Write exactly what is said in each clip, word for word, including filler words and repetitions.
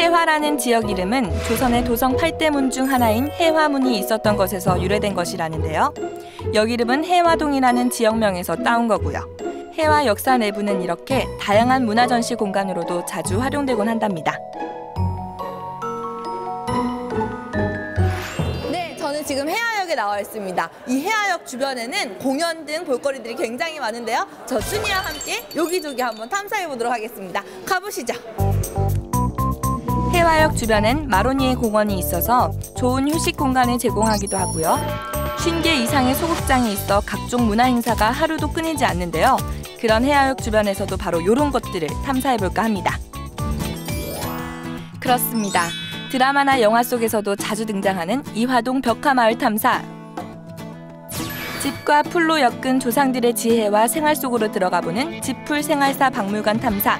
해화라는 지역 이름은 조선의 도성 팔 대문 중 하나인 해화문이 있었던 것에서 유래된 것이라는데요. 여기 이름은 해화동이라는 지역명에서 따온 거고요. 해화 역사 내부는 이렇게 다양한 문화전시 공간으로도 자주 활용되곤 한답니다. 네, 저는 지금 해화역에 나와 있습니다. 이 해화역 주변에는 공연 등 볼거리들이 굉장히 많은데요. 저 순이와 함께 여기저기 한번 탐사해 보도록 하겠습니다. 가보시죠. 해화역 주변엔 마로니에 공원이 있어서 좋은 휴식 공간을 제공하기도 하고요. 쉰 개 이상의 소극장이 있어 각종 문화 행사가 하루도 끊이지 않는데요. 그런 해화역 주변에서도 바로 이런 것들을 탐사해볼까 합니다. 그렇습니다. 드라마나 영화 속에서도 자주 등장하는 이화동 벽화마을 탐사. 집과 풀로 엮은 조상들의 지혜와 생활 속으로 들어가보는 집풀 생활사 박물관 탐사.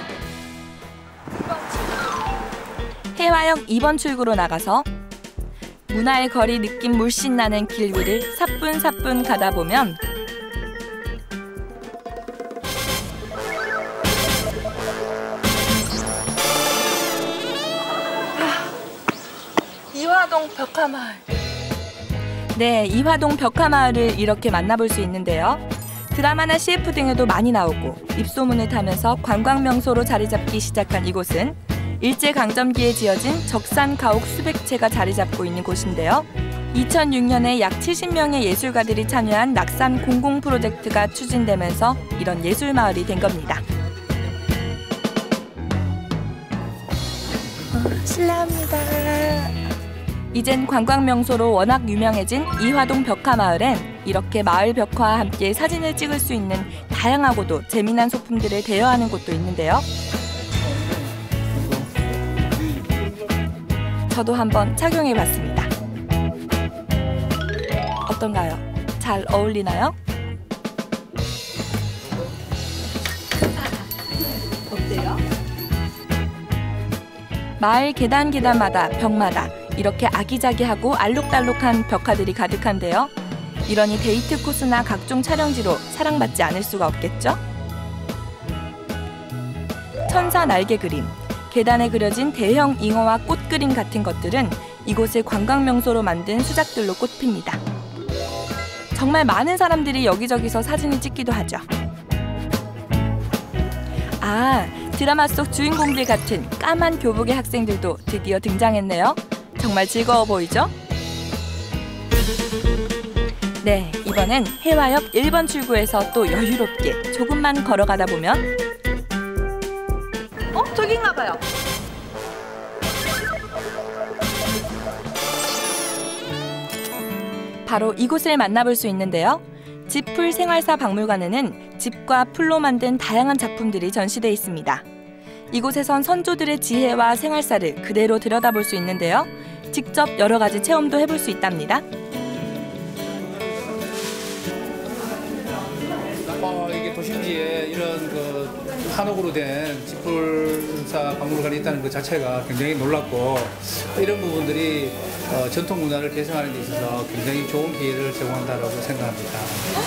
해화역 이 번 출구로 나가서 문화의 거리 느낌 물씬 나는 길 위를 사뿐사뿐 가다 보면 이화동 벽화마을. 네, 이화동 벽화마을을 이렇게 만나볼 수 있는데요. 드라마나 씨에프 등에도 많이 나오고 입소문을 타면서 관광명소로 자리 잡기 시작한 이곳은 일제강점기에 지어진 적산 가옥 수백 채가 자리 잡고 있는 곳인데요. 이천육 년에 약 칠십 명의 예술가들이 참여한 낙산 공공 프로젝트가 추진되면서 이런 예술마을이 된 겁니다. 어, 실례합니다. 이젠 관광명소로 워낙 유명해진 이화동 벽화마을엔 이렇게 마을 벽화와 함께 사진을 찍을 수 있는 다양하고도 재미난 소품들을 대여하는 곳도 있는데요. 저도 한번 착용해봤습니다. 어떤가요? 잘 어울리나요? 어때요? 마을 계단 계단마다 벽마다 이렇게 아기자기하고 알록달록한 벽화들이 가득한데요. 이러니 데이트 코스나 각종 촬영지로 사랑받지 않을 수가 없겠죠? 천사 날개 그림, 계단에 그려진 대형 잉어와 꽃 그림 같은 것들은 이곳을 관광명소로 만든 수작들로 꼽힙니다. 정말 많은 사람들이 여기저기서 사진을 찍기도 하죠. 아, 드라마 속 주인공들 같은 까만 교복의 학생들도 드디어 등장했네요. 정말 즐거워 보이죠? 네, 이번엔 해화역 일 번 출구에서 또 여유롭게 조금만 걸어가다 보면 어? 저기인가 봐요. 바로 이곳을 만나볼 수 있는데요. 집풀 생활사 박물관에는 집과 풀로 만든 다양한 작품들이 전시돼 있습니다. 이곳에선 선조들의 지혜와 생활사를 그대로 들여다볼 수 있는데요. 직접 여러 가지 체험도 해볼 수 있답니다. 어, 이게 도심지에 이런 그 한옥으로 된 집풀사 박물관이 있다는 것 자체가 굉장히 놀랍고 이런 부분들이 어, 전통 문화를 계승하는 데 있어서 굉장히 좋은 기회를 제공한다고 생각합니다.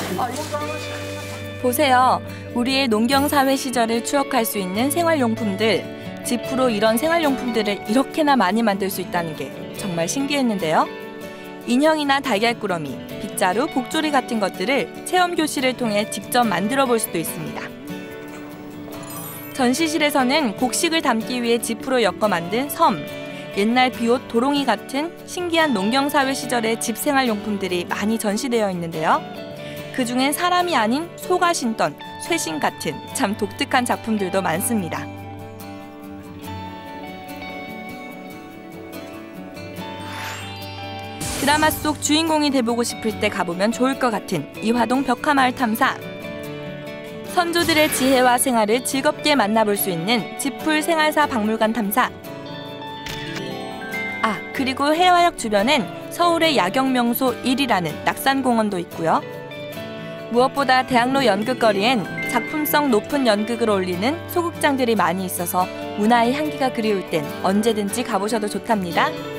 보세요. 우리의 농경사회 시절을 추억할 수 있는 생활용품들. 집풀로 이런 생활용품들을 이렇게나 많이 만들 수 있다는 게 정말 신기했는데요. 인형이나 달걀꾸러미, 빗자루, 복조리 같은 것들을 체험교실을 통해 직접 만들어 볼 수도 있습니다. 전시실에서는 곡식을 담기 위해 지프로 엮어 만든 섬, 옛날 비옷, 도롱이 같은 신기한 농경사회 시절의 집생활용품들이 많이 전시되어 있는데요. 그중엔 사람이 아닌 소가 신던 쇠신 같은 참 독특한 작품들도 많습니다. 드라마 속 주인공이 돼보고 싶을 때 가보면 좋을 것 같은 이화동 벽화마을 탐사. 선조들의 지혜와 생활을 즐겁게 만나볼 수 있는 집풀 생활사 박물관 탐사. 아, 그리고 해화역 주변엔 서울의 야경명소 일이라는 낙산공원도 있고요. 무엇보다 대학로 연극거리엔 작품성 높은 연극을 올리는 소극장들이 많이 있어서 문화의 향기가 그리울 땐 언제든지 가보셔도 좋답니다.